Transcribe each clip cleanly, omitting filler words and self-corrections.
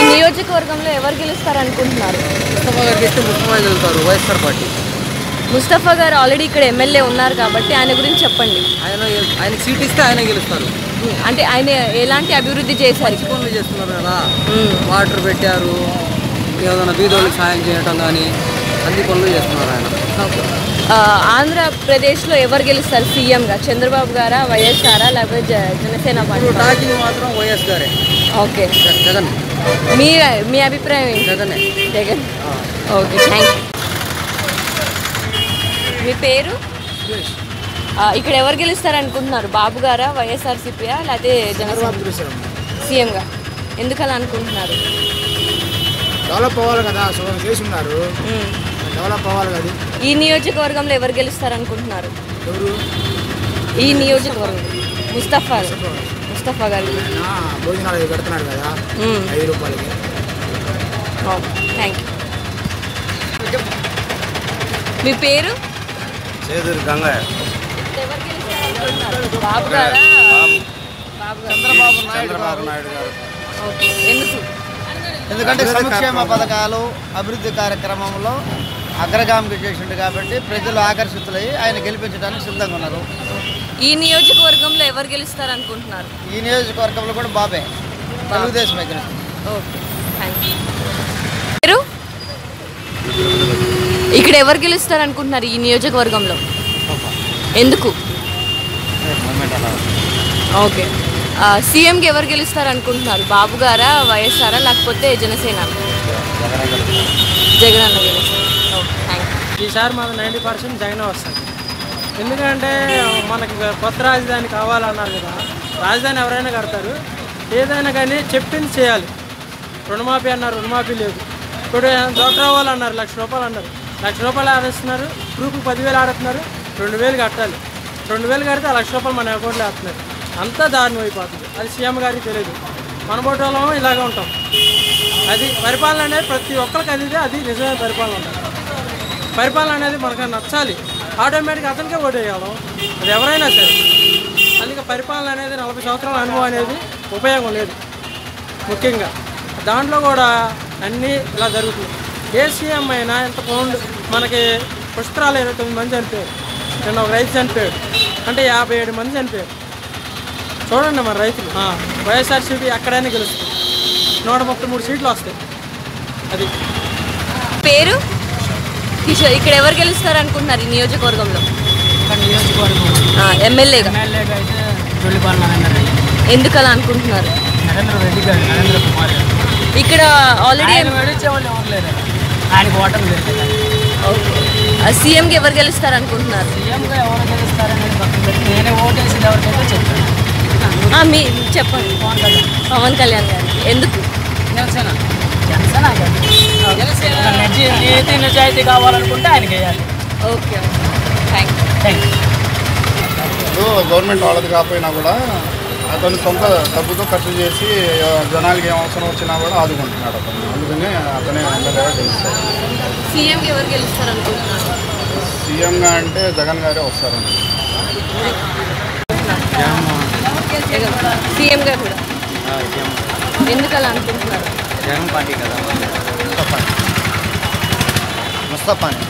నియోజకవర్గంలో ఎవరు గెలుస్తారు అనుకుంటున్నారు? ముస్తఫా గారికి ఇస్తే ముస్తఫా గెలుస్తారు, వైఎస్ఆర్ పార్టీ. ముస్తఫా గారు ఆల్రెడీ ఇక్కడ ఎమ్మెల్యే ఉన్నారు కాబట్టి ఆయన గురించి చెప్పండి. ఆయన సీట్ ఇస్తే ఆయన గెలుస్తారు. అంటే ఆయన ఎలాంటి అభివృద్ధి చేశారు? పనులు చేస్తున్నారు కదా, వాటర్ పెట్టారు, ఏదైనా బీదోళ్ళకి సాయం చేయటం కానీ అన్ని పనులు చేస్తున్నారు ఆయన. ఆంధ్రప్రదేశ్లో ఎవరు గెలుస్తారు సీఎంగా? చంద్రబాబు గారా, వైఎస్ఆరా, లేకపోతే జనసేన పార్టీ? టాకింగ్ మాత్రం వైఎస్ గారే. ఓకే, జగన్. మీ అభిప్రాయం ఏంటి? Jagan. Jagan. Okay, thank you. మీ పేరు? ఇక్కడ ఎవరు గెలుస్తారు అనుకుంటున్నారు? బాబు గారా, వైఎస్ఆర్సీపీయా, లేకపోతే జనసేన సీఎంగా? ఎందుకు అలా అనుకుంటున్నారు? డెవలప్ అవ్వాలి కదా, చేస్తున్నారు, డెవలప్ అవ్వాలి కదా. ఈ నియోజకవర్గంలో ఎవరు గెలుస్తారు అనుకుంటున్నారు? ఈ నియోజకవర్గం ముస్తఫా గారు భోజనాలు పెడుతున్నారు కదా, 5 రూపాయలకి. Thank you. మీ పేరు? చేదూరి గంగయ్య. బాబు గారా, చంద్రబాబు నాయుడు గారు. ఎందుకంటే సంక్షేమ పథకాలు అభివృద్ధి కార్యక్రమంలో అగ్రగామికి చేసిండు కాబట్టి ప్రజలు ఆకర్షితులయ్యి ఆయన గెలిపించడానికి సిద్ధంగా ఉన్నారు. ఈ నియోజకవర్గంలో ఎవరు గెలుస్తారు అనుకుంటున్నారు? ఈ నియోజకవర్గంలో కూడా బాబే, తెలుగుదేశం ఓకే, థ్యాంక్ యూ. మీరు ఇక్కడ ఎవరు గెలుస్తారు అనుకుంటున్నారు ఈ నియోజకవర్గంలో? ఎందుకు? ఓకే, సీఎంకి ఎవరు గెలుస్తారు అనుకుంటున్నారు? బాబు గారా, వైఎస్ఆరా, లేకపోతే జనసేన? జగన్ అన్న గెలుస్తారు. Okay, thank you. ఈసారి మాకు 90% జగన్ వస్తుంది. ఎందుకంటే మనకి కొత్త రాజధాని కావాలన్నారు కదా, రాజధాని ఎవరైనా కడతారు, ఏదైనా కానీ చెప్పింది చేయాలి. రుణమాఫీ అన్నారు, రుణమాఫీ లేదు. ఇప్పుడు డ్వాక్రా వాళ్ళు అన్నారు 1,00,000 రూపాయలు అన్నారు, 1,00,000 రూపాయలు ఆడేస్తున్నారు. గ్రూపు 10,000 ఆడుతున్నారు, 2,000 కట్టాలి. 2,000 కడితే 1,00,000 రూపాయలు మన అకౌంట్లో వేస్తున్నారు. అంతా దారుణం అయిపోతుంది. అది సీఎం గారికి తెలియదు, మన బోటోళ్ళం ఇలాగే ఉంటాం. అది పరిపాలన అనేది ప్రతి ఒక్కరికి అది నిజమైన పరిపాలన ఉంటుంది. పరిపాలన అనేది మనకు నచ్చాలి, ఆటోమేటిక్గా అతనికే ఓటు వేయగలం, అది ఎవరైనా సరే. అందుకే పరిపాలన అనేది 40 సంవత్సరాల అనుభవం అనేది ఉపయోగం లేదు. ముఖ్యంగా దాంట్లో కూడా అన్నీ ఇలా జరుగుతుంది. ఏ సీఎం అయినా ఎంత పౌండ్ మనకి పుష్కరాలు 29 మంది చనిపోయారు, నిన్న ఒక రైతు చనిపోయాడు, అంటే 57 మంది చనిపోయారు. చూడండి మన రైతులు. వైఎస్ఆర్సీపీ ఎక్కడైనా గెలుస్తుంది, 133 సీట్లు వస్తాయి. అది పేరు కిషోర్. ఇక్కడ ఎవరు గెలుస్తారు అనుకుంటున్నారు ఈ నియోజకవర్గంలో? ఎమ్మెల్యేగా ఎందుకు అలా అనుకుంటున్నారు? నరేంద్ర రెడ్డి గారు, నరేంద్ర కుమార్ గారు ఇక్కడ ఆల్రెడీ ఆయనకు ఓటమి జరుగుతుంది. సీఎంకి ఎవరు గెలుస్తారు అనుకుంటున్నారు? సీఎంగా ఎవరు గెలుస్తారనేది పక్కన పెట్టి నేనే ఓటేసింది ఎవరికైతే చెప్తాను. మీ చెప్పండి. పవన్ కళ్యాణ్ గారు. ఎందుకు? జనసేన నీతి నిజాయితీ కావాలనుకుంటే ఆయనకి వేయాలి. ఓకే, థ్యాంక్ ఇప్పుడు గవర్నమెంట్ వాళ్ళది కాకపోయినా కూడా అతను సొంత డబ్బుతో ఖర్చు చేసి జనాలకి ఏం అవసరం వచ్చినా కూడా ఆదుకుంటున్నాడు అతను. అందుకని అతనే ఎమ్మెల్యేగా గెలుస్తాడు. సీఎంకి ఎవరు గెలుస్తారు అనుకుంటున్నారు? సీఎంగా అంటే జగన్ గారే వస్తారండి. సీఎంగా కూడా ఎందుకు అలా అనుకుంటున్నారు? జగన్ పార్టీ కదా, ముస్తఫాని.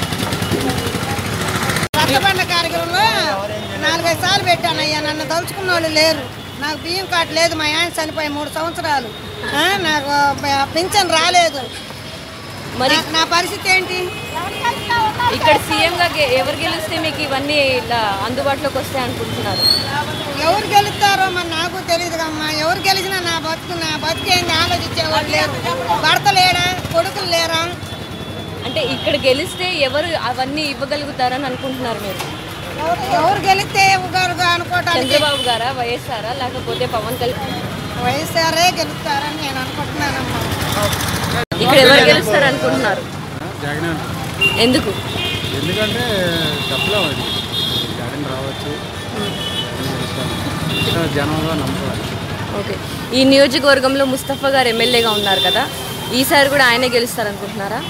రచ్చబండ కార్యక్రమంలో 4-5 సార్లు పెట్టానయ్యా, నన్ను తలుచుకున్న వాళ్ళు లేరు. నాకు బియ్యం కార్డు లేదు, మా ఆయన చనిపోయి 3 సంవత్సరాలు, నాకు పింఛన్ రాలేదు. మరి నా పరిస్థితి ఏంటి? ఇక్కడ సీఎంగా ఎవరు గెలిస్తే మీకు ఇవన్నీ ఇలా అందుబాటులోకి వస్తాయి అనుకుంటున్నారు? ఎవరు గెలుస్తారో మరి నాకు తెలియదు అమ్మా. ఎవరు గెలిచినా నా బతుకేంది ఆలోచించేవాళ్ళు లేరు. భర్త లేరా, కొడుకులు లేరా? అంటే ఇక్కడ గెలిస్తే ఎవరు అవన్నీ ఇవ్వగలుగుతారని అనుకుంటున్నారు మీరు? ఎవరు గెలిస్తే ఇవ్వగలుగు అనుకోవటానికి? చంద్రబాబు గారా, వైఎస్ఆరా, లేకపోతే పవన్ కళ్యాణ్? వైఎస్ఆరే గెలుస్తారని నేను అనుకుంటున్నానమ్మా. ఇక్కడ ఎవరు గెలుస్తారు అనుకుంటున్నారు? ఎందుకు? ఎందుకంటే చెప్పలేము, అది జగన్ రావచ్చు, జనంలో నమ్మకం. ఓకే, ఈ నియోజకవర్గంలో ముస్తఫా గారు ఎమ్మెల్యేగా ఉన్నారు కదా, ఈసారి కూడా ఆయనే గెలుస్తారు అనుకుంటున్నారా?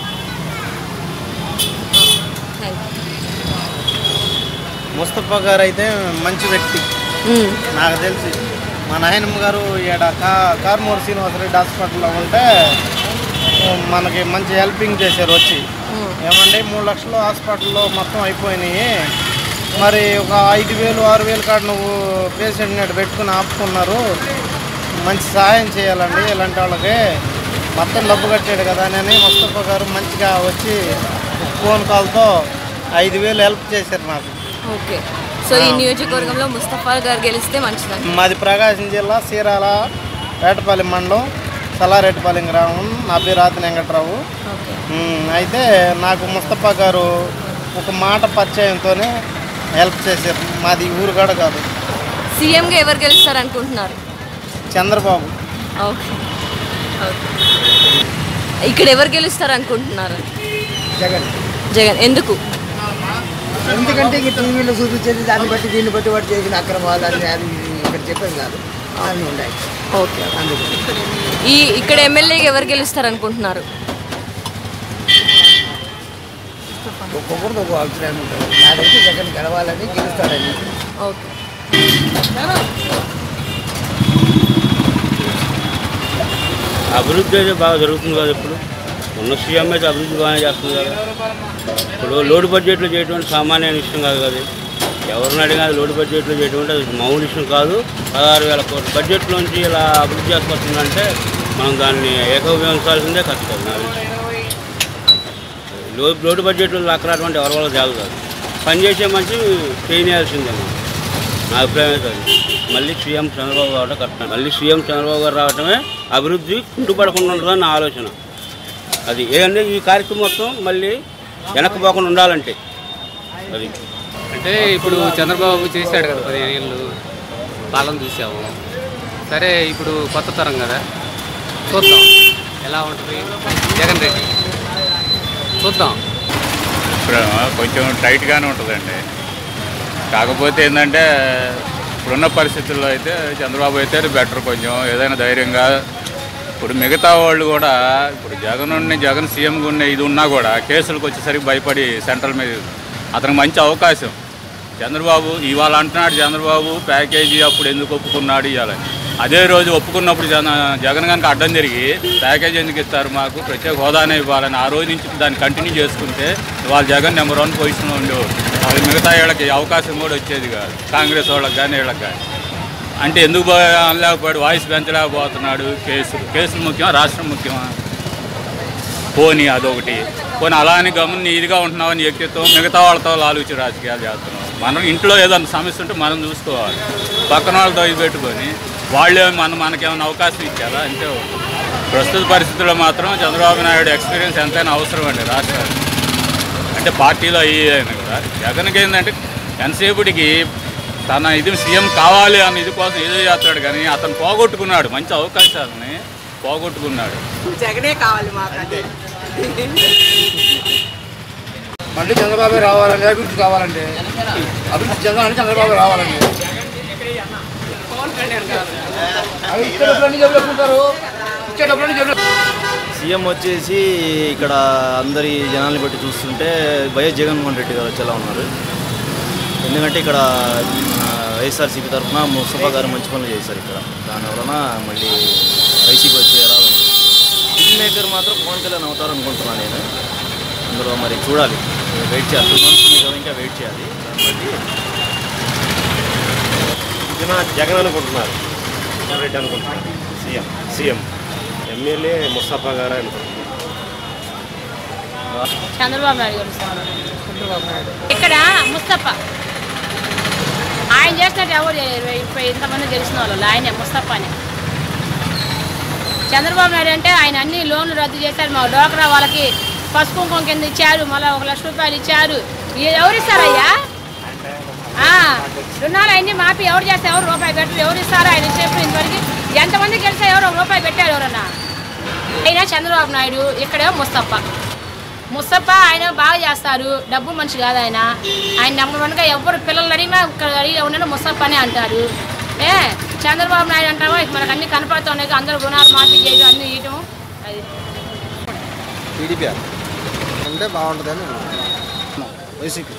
ముస్తఫా గారు అయితే మంచి వ్యక్తి నాకు తెలిసి. మా నాయనమ్మ గారు ఇక్కడ కార్మూర్ శ్రీనివాసరెడ్డి హాస్పిటల్లో ఉంటే మనకి మంచి హెల్పింగ్ చేశారు వచ్చి. ఏమంటే 3 లక్షలు హాస్పిటల్లో మొత్తం అయిపోయినాయి, మరి ఒక 5,000 6,000 కాడ నువ్వు పేషెంట్ నేడు పెట్టుకుని ఆపుకున్నారు, మంచి సహాయం చేయాలండి ఇలాంటి వాళ్ళకి, మొత్తం డబ్బు కట్టాడు కదా అని ముస్తఫా గారు మంచిగా వచ్చి ఫోన్ కాల్తో 5,000 హెల్ప్ చేశారు నాకు. ఓకే, సో ఈ నియోజకవర్గంలో ముస్తఫా గారు గెలిస్తే మంచిదండి. మాది ప్రకాశం జిల్లా సీరాల వేటపల్లి మండలం సలారెడ్డిపల్లి గ్రామం. నా పేరు ఆతిన వెంకట్రావు. అయితే నాకు ముస్తఫా గారు ఒక మాట పరిచయంతోనే హెల్ప్ చేశారు. మాది ఊరు కూడా కాదు. సీఎంగా ఎవరు గెలుస్తారు అనుకుంటున్నారు? చంద్రబాబు. ఓకే, ఇక్కడ ఎవరు గెలుస్తారు అనుకుంటున్నారు? జగన్. జగన్. ఎందుకు? ఎందుకంటే ఇంక టీవీలో చూపించేది దాన్ని బట్టి దీన్ని బట్టి వాటి చేసిన అక్రమాలు అని అది ఇక్కడ చెప్పేది కాదు, అన్నీ ఉన్నాయి. ఓకే, అందుకు ఇక్కడ ఎమ్మెల్యేగా ఎవరు గెలుస్తారు అనుకుంటున్నారు? ఒక్కొక్కరితో ఒక్కొక్క అభిప్రాయం ఉంటుంది. నాకైతే జగన్ గెలవాలని గెలుస్తాడని. ఓకే, అభివృద్ధి అయితే బాగా జరుగుతుంది కదా. ఇప్పుడు ఉన్న సీఎం అయితే అభివృద్ధి బాగానే చేస్తుంది కదా. ఇప్పుడు లోటు బడ్జెట్లో చేయడం సామాన్య విషయం కాదు కదా. ఎవరిని అడిగినా లోటు బడ్జెట్లో చేయడం అది మామూలు విషయం కాదు. 16,000 కోట్ల బడ్జెట్లోంచి ఇలా అభివృద్ధి చేసుకొస్తుందంటే మనం దాన్ని ఏకోపయోగించాల్సిందే కష్టం. లోటు బడ్జెట్లో అక్కడటువంటి ఎవరి వల్ల జరగదు. పనిచేసే మంచి చేయనేయాల్సిందే నా అభిప్రాయం అయితే. మళ్ళీ సీఎం చంద్రబాబు రావడం కరెక్ట్. మళ్ళీ సీఎం చంద్రబాబు గారు రావడమే అభివృద్ధి కుంటుపడకుండా ఉంటుందని నా ఆలోచన. అది ఏంటంటే ఈ కార్యక్రమం మొత్తం మళ్ళీ వెనక్కిపోకుండా ఉండాలంటే అది. అంటే ఇప్పుడు చంద్రబాబు చేశాడు కదా 15 ఏళ్ళు పాలన చూసాము. సరే ఇప్పుడు కొత్త తరం కదా, చూద్దాం ఎలా ఉంటుంది జగన్ రెడ్డి, చూద్దాం. ఇప్పుడు కొంచెం టైట్గానే ఉంటుందండి. కాకపోతే ఏంటంటే ఇప్పుడున్న పరిస్థితుల్లో అయితే చంద్రబాబు అయితే బెటర్, కొంచెం ఏదైనా ధైర్యంగా. ఇప్పుడు మిగతా వాళ్ళు కూడా ఇప్పుడు జగన్ సీఎంగా ఉన్న ఇది ఉన్నా కూడా కేసులకు వచ్చేసరికి భయపడి సెంట్రల్ మీద అతనికి మంచి అవకాశం. చంద్రబాబు ఇవాళ అంటున్నాడు చంద్రబాబు ప్యాకేజీ అప్పుడు ఎందుకు ఒప్పుకున్నాడు ఇవ్వాలని. అదే రోజు ఒప్పుకున్నప్పుడు జగన్ కనుక అడ్డం తిరిగి ప్యాకేజీ ఎందుకు ఇస్తారు మాకు ప్రత్యేక హోదానే ఇవ్వాలని ఆ రోజు నుంచి దాన్ని కంటిన్యూ చేసుకుంటే ఇవాళ జగన్ నెంబర్ 1 పొజిషన్లో ఉండేవాడు. అది మిగతా వీళ్ళకి అవకాశం కూడా వచ్చేది కాదు, కాంగ్రెస్ వాళ్ళకి కానీ వీళ్ళకి కానీ. అంటే ఎందుకు అనలేకపోయాడు, వాయిస్ పెంచలేకపోతున్నాడు. కేసులు ముఖ్యమా రాష్ట్రం ముఖ్యమా? పోనీ అదొకటి. పోనీ అలా అని గమని ఇదిగా ఉంటున్నామని వ్యక్తిత్వం మిగతా వాళ్ళతో లాలూచి రాజకీయాలు చేస్తున్నాం. మనం ఇంట్లో ఏదైనా సమస్య ఉంటే మనం చూసుకోవాలి, పక్కన వాళ్ళతో ఇది పెట్టుకొని వాళ్ళే మనకేమైనా అవకాశం ఇచ్చారా అంటే. ప్రస్తుత పరిస్థితుల్లో మాత్రం చంద్రబాబు నాయుడు ఎక్స్పీరియన్స్ ఎంతైనా అవసరం అండి రాష్ట్రానికి. అంటే పార్టీలో అయ్యాను కదా. జగన్కి ఏంటంటే ఎంతసేపటికి తన ఇది సీఎం కావాలి అన్న ఇది కోసం ఏదో చేస్తాడు, కానీ అతను పోగొట్టుకున్నాడు మంచి అవకాశాలని పోగొట్టుకున్నాడు. జగనే కావాలి మాకు. మళ్ళీ చంద్రబాబు రావాలండి, అభివృద్ధి కావాలండి, అభివృద్ధి చెందాలని చంద్రబాబు రావాలండి. సీఎం వచ్చేసి ఇక్కడ అందరి జనాల్ని బట్టి చూస్తుంటే వైఎస్ జగన్మోహన్ రెడ్డి గారు వచ్చేలా ఉన్నారు. ఎందుకంటే ఇక్కడ వైఎస్ఆర్సీపీ తరఫున ముస్తఫా గారు మంచి పనులు చేశారు ఇక్కడ. దానివలన మళ్ళీ వైసీపీ వచ్చేలా ఉంది. కింగ్ మేకర్ మాత్రం పవన్ కళ్యాణ్ అవుతారు అనుకుంటున్నాను నేను. అందులో మరి చూడాలి, వెయిట్ చేయాలి. 2 months ఉంది కదా, ఇంకా వెయిట్ చేయాలి. దాన్ని జగన్ అనుకుంటున్నారు, రెడ్డి అనుకుంటున్నారు. సీఎం ఎమ్మెల్యే ముస్తఫా గారు అనుకుంటున్నారు. చంద్రబాబు నాయుడు ఇక్కడ ముస్తఫా ఆయన చేసినట్టు ఎవరు ఇంతమంది తెలిసిన వాళ్ళు ఆయనే ముస్తఫానే. చంద్రబాబు నాయుడు అంటే ఆయన అన్ని లోన్లు రద్దు చేశారు. మా డోక్రా వాళ్ళకి పసుపు కుంకుమ కింద ఇచ్చారు, మళ్ళీ 1 లక్ష రూపాయలు ఇచ్చారు. ఎవరు ఇస్తారయ్యా? రుణాలు అన్నీ మాపి ఎవరు చేస్తే ఎవరు రూపాయి పెట్టరు. ఎవరు ఇస్తారో ఆయన చెప్పి ఇంతవరకు ఎంతమంది గెలిస్తే ఎవరు 1 రూపాయి పెట్టారు ఎవరన్నా? అయినా చంద్రబాబు నాయుడు ఇక్కడే ముస్తఫా ఆయన బాగా చేస్తారు. డబ్బు మనిషి కాదు ఆయన. ఆయన నెంబర్ 1గా ఎవరు పిల్లలు అడిగినా అడిగి ఉన్న ముస్తఫానే అంటారు. చంద్రబాబు నాయుడు అంటావా మనకు అన్ని కనపడుతున్నాయి. అందరూ రుణాలు మాఫీ చేయడం అన్నీ ఇయటం. అది టీడీపీ అంటే బాగుంటుందని వైసీపీ.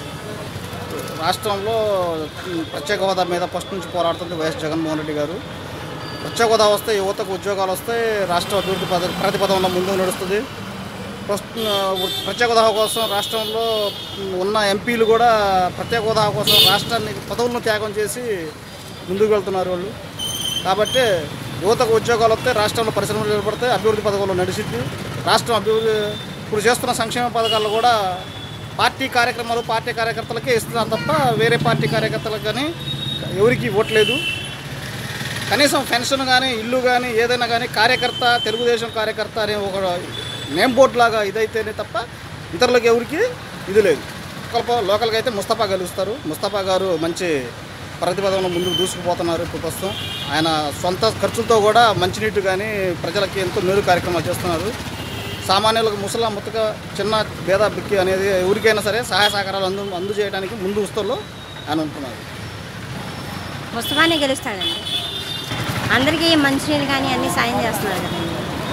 రాష్ట్రంలో ప్రత్యేక హోదా మీద ఫస్ట్ నుంచి పోరాడుతుంది వైఎస్ జగన్మోహన్ రెడ్డి గారు. ప్రత్యేక హోదా వస్తే యువతకు ఉద్యోగాలు వస్తాయి, రాష్ట్ర అభివృద్ధి ప్రతిపదంలో ముందుకు నడుస్తుంది. ప్రత్యేక హోదా కోసం రాష్ట్రంలో ఉన్న ఎంపీలు కూడా ప్రత్యేక హోదా కోసం రాష్ట్రాన్ని పదవులను త్యాగం చేసి ముందుకు వెళ్తున్నారు వాళ్ళు. కాబట్టి యువతకు ఉద్యోగాలు వస్తే రాష్ట్రంలో పరిశ్రమలు ఏర్పడతాయి, అభివృద్ధి పథకంలో నడిచిద్ది. రాష్ట్రం అభివృద్ధి ఇప్పుడు చేస్తున్న సంక్షేమ పథకాలు కూడా పార్టీ కార్యక్రమాలు పార్టీ కార్యకర్తలకే ఇస్తున్నారు తప్ప వేరే పార్టీ కార్యకర్తలకు కానీ ఎవరికి ఇవ్వట్లేదు. కనీసం పెన్షన్ కానీ ఇల్లు కానీ ఏదైనా కానీ కార్యకర్త తెలుగుదేశం కార్యకర్త అనే ఒక నేమ్ బోర్డు లాగా ఇదైతేనే తప్ప ఇతరులకు ఎవరికి ఇది లేదు. లోకల్గా అయితే ముస్తఫా గెలుస్తారు. ముస్తఫా గారు మంచి ప్రతిపదంలో ముందుకు దూసుకుపోతున్నారు. ఇప్పుడు ప్రస్తుతం ఆయన సొంత ఖర్చులతో కూడా మంచినీటి కానీ ప్రజలకి ఎంతో మేలు కార్యక్రమాలు చేస్తున్నారు. సామాన్యులకు ముసలా ముత్తగా చిన్న భేద బిక్కి అనేది ఎవరికైనా సరే సహాయ సహకారాలు అందజేయడానికి ముందు వస్తువుల్లో ఆయన ఉంటున్నారు. ముస్తఫానే గెలుస్తాడండి. అందరికీ మంచినీళ్ళు కానీ అన్నీ సాయం చేస్తున్నారు కదండి.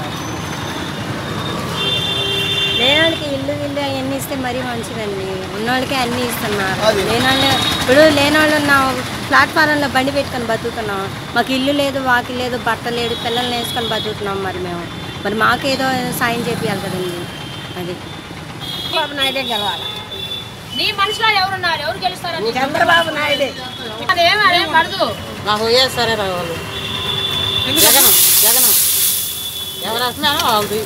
లేనివాళ్ళకి ఇల్లు అవన్నీ ఇస్తే మరీ మంచిదండి. ఉన్నవాళ్ళకే అన్నీ ఇస్తున్నారు. లేనివాళ్ళు ఉన్న ప్లాట్ఫారంలో బండి పెట్టుకొని బతుకుతున్నాం. మాకు ఇల్లు లేదు, వాకి లేదు, బట్ట లేదు, పిల్లల్ని వేసుకొని బతుకుతున్నాం. మరి మాకేదో సాయం చేపియాలి కదండి. అది చంద్రబాబు నాయుడే గెలవాలి. నీ మనసులో ఎవరున్నారు? ఎవరు గెలుస్తారు? చంద్రబాబు నాయుడే. అదేం పడదు. నాకు వైఎస్ఆర్ రావాలి. జగన్ ఎవరు వస్తున్నారో వాళ్ళది.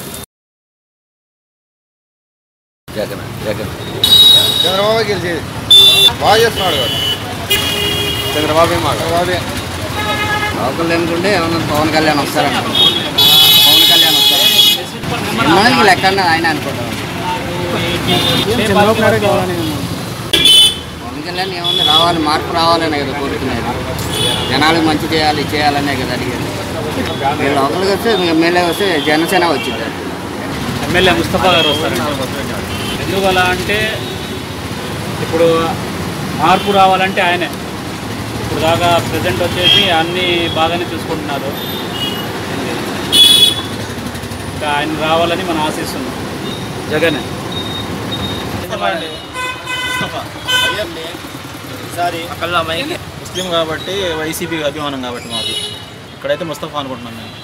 చంద్రబాబు గెలిచేది బాగా చేస్తున్నాడు కదా. చంద్రబాబే లోకల్ అనుకుంటే ఏమన్నా పవన్ కళ్యాణ్ వస్తారంట. పవన్ కళ్యాణ్ వస్తారు లెక్క ఆయన అనుకుంటాం. పవన్ కళ్యాణ్ ఏమన్నా రావాలి, మార్పు రావాలనే కదా కోరుకునేది. జనాలకు మంచి చేయాలనే కదా అడిగేది. లోకల్గా వస్తే ఎమ్మెల్యే వస్తే జనసేన వచ్చింది. ఎమ్మెల్యే ముస్తఫా గారు వస్తారండి. ఎందువల్ల అంటే ఇప్పుడు మార్పు రావాలంటే ఆయనే. ఇప్పుడు దాకా ప్రజెంట్ వచ్చేసి అన్నీ బాగానే చూసుకుంటున్నారు. ఇంకా ఆయన రావాలని మనం ఆశిస్తున్నాం. జగనే ఈసారి ముస్లిం కాబట్టి వైసీపీ అభిమానం కాబట్టి మాకు ఇక్కడైతే ముస్తఫా అనుకుంటున్నాం మేము.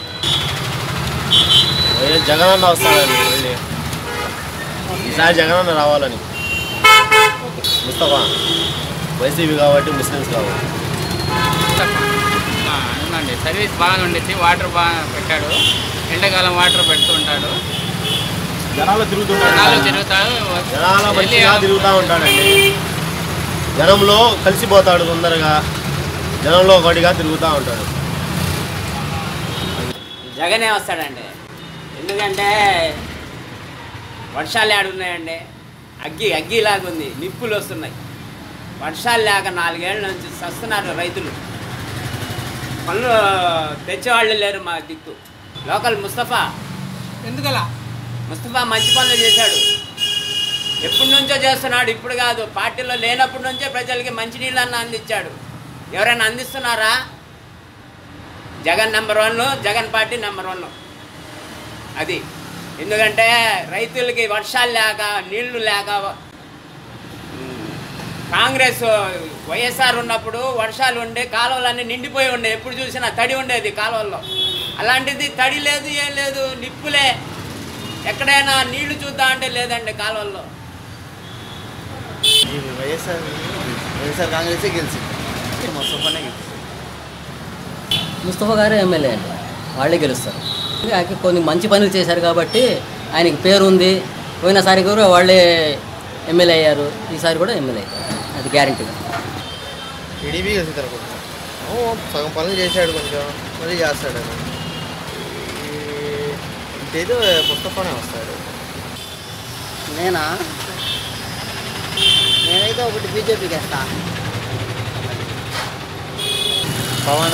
జగన్ అన్న వస్తాడండి మళ్ళీ ఈసారి జగన్ అన్న రావాలని. ముస్తఫా వైసీపీ కాబట్టి ముస్లిమ్స్ కాబట్టి అవునండి. సర్వీస్ బాగానే ఉండిద్ది. వాటర్ బాగా పెట్టాడు. ఎండాకాలం వాటర్ పెడుతుంటాడు. జనాలు తిరుగుతాడు. మంచిగా తిరుగుతూ ఉంటాడండి. జనంలో కలిసిపోతాడు. తొందరగా జనంలో ఒకటిగా తిరుగుతూ ఉంటాడు. జగనే వస్తాడండి. ఎందుకంటే వర్షాలు ఏడున్నాయండి. అగ్గిలాగుంది. నిప్పులు వస్తున్నాయి. వర్షాలు లేక 4 ఏళ్ళ నుంచి చస్తున్నారు రైతులు. పనులు తెచ్చేవాళ్ళు లేరు మా దిక్కు. లోకల్ ముస్తఫా ఎందుకలా? ముస్తఫా మంచి పనులు చేశాడు. ఎప్పటి నుంచో చేస్తున్నాడు. ఇప్పుడు కాదు, పార్టీలో లేనప్పటి నుంచే ప్రజలకి మంచినీళ్ళన్న అందించాడు. ఎవరైనా అందిస్తున్నారా? Jagan number 1, Jagan party number 1. అది ఎందుకంటే రైతులకి వర్షాలు లేక నీళ్లు లేక కాంగ్రెస్ వైఎస్ఆర్ ఉన్నప్పుడు వర్షాలు ఉండే కాలువలన్నీ నిండిపోయి ఉండే. ఎప్పుడు చూసినా తడి ఉండేది కాలువల్లో. అలాంటిది తడి లేదు, ఏం లేదు, నిప్పులే. ఎక్కడైనా నీళ్లు చూద్దాం అంటే లేదండి కాలువల్లో. వైఎస్ఆర్ కాంగ్రెసే గెలిచింది. ముస్తఫానే గెలిచింది. ముస్తఫా గారు ఎమ్మెల్యే అండి. వాళ్ళే గెలుస్తారు. కొన్ని మంచి పనులు చేశారు కాబట్టి ఆయనకి పేరు ఉంది. పోయినసారి కూడా వాళ్ళే ఎమ్మెల్యే అయ్యారు. ఈసారి కూడా ఎమ్మెల్యే అయ్యారు. అది గ్యారెంటీగా. టీడీపీ గెలుస్తారు. సగం పనులు చేశాడు, కొంచెం మళ్ళీ చేస్తాడు. ఇంకేదో ముస్తఫానే వస్తాడు. నేనైతే ఒకటి బీజేపీకి వేస్తా. పవన్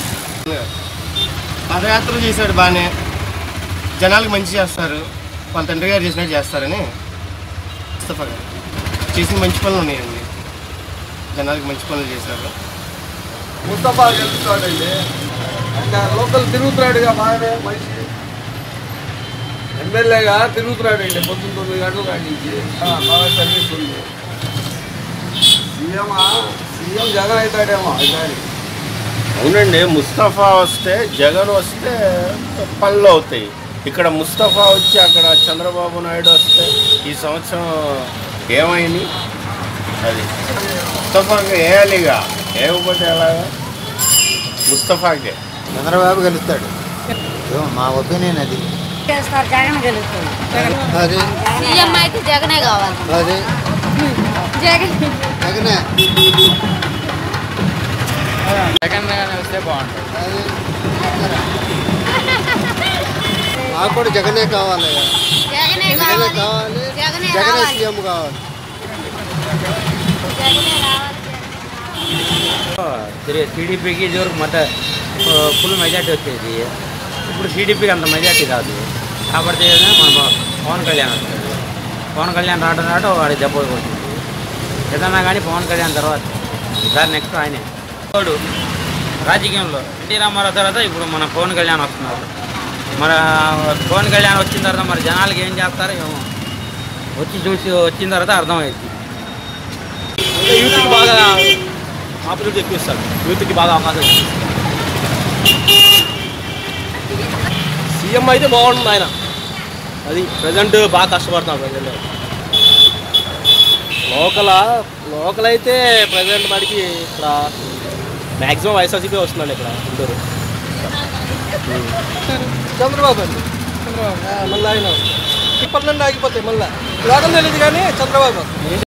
పాదయాత్ర చేశాడు బాగానే. జనాలకు మంచి చేస్తారు. వాళ్ళ తండ్రి గారు చేసినట్టు చేస్తారని ముస్తఫా గారు చేసిన మంచి పనులు ఉన్నాయండి. జనాలకు మంచి పనులు చేశారు. ముస్తఫా గెలుస్తాడండి. ఆయన లోకల్ తిరుగుతున్నాడుగా బాగానే. మనిషి ఎమ్మెల్యేగా తిరుగుతున్నాడండి. 9 గంటల కాడి నుంచి బాగా సర్వీస్ ఉంది. సీఎం జగన్ అవుతాడేమో ఈసారి. అవునండి, ముస్తఫా వస్తే జగన్ వస్తే పనులు అవుతాయి. ఇక్కడ ముస్తఫా వచ్చి అక్కడ చంద్రబాబు నాయుడు వస్తే ఈ సంవత్సరం ఏమైంది? అది ముస్తఫాకి వేయాలిగా, వేయకపోతే ఎలాగా? ముస్తఫాకే చంద్రబాబు గెలుస్తాడు. మా ఒపీనియన్ అది. జగన్ గెలుస్తాడు. అది సీఎం అయితే జగనే కావాలి. అది జగన్ జగనే జగన్ వస్తే బాగుంటుంది. మాకు కూడా జగనే కావాలి. జగనే జగనే కావాలి. జగనే సీఎం కావాలి. టీడీపీకి ఇదివరకు మొత్తం ఫుల్ మెజార్టీ వచ్చేది. ఇప్పుడు టీడీపీకి అంత మెజార్టీ రాదు. కాబట్టి మన పవన్ కళ్యాణ్ వస్తుంది. పవన్ కళ్యాణ్ రావడం వాడి దెబ్బ కొడుతుంది. ఏదన్నా కానీ పవన్ కళ్యాణ్ తర్వాత ఈసారి నెక్స్ట్ ఆయనే వాడు రాజకీయంలో. ఎన్టీ రామారావు తర్వాత ఇప్పుడు మన పవన్ కళ్యాణ్ వస్తున్నారు. మన పవన్ కళ్యాణ్ వచ్చిన తర్వాత మరి జనాలకి ఏం చేస్తారో ఏమో వచ్చిన తర్వాత అర్థమవుతుంది. యూత్కి బాగా ఆపర్చునిటీ ఎక్కువ ఇస్తాడు. యూత్కి బాగా అవకాశం ఇస్తాడు. సీఎం అయితే బాగుంటుంది ఆయన. అది ప్రజెంట్ బాగా కష్టపడుతున్నాడు ప్రజెంట్. లోకల్ అయితే ప్రజెంట్ వాడికి ఇక్కడ మ్యాక్సిమం వైఎస్ఆర్సీపీ వస్తున్నాడు ఇక్కడ గుంటూరు. చంద్రబాబు అండి. చంద్రబాబు మళ్ళీ ఆయన ఇప్పటి నుండి ఆగిపోతాయి. మళ్ళీ లోకల్ తెలియదు కానీ చంద్రబాబు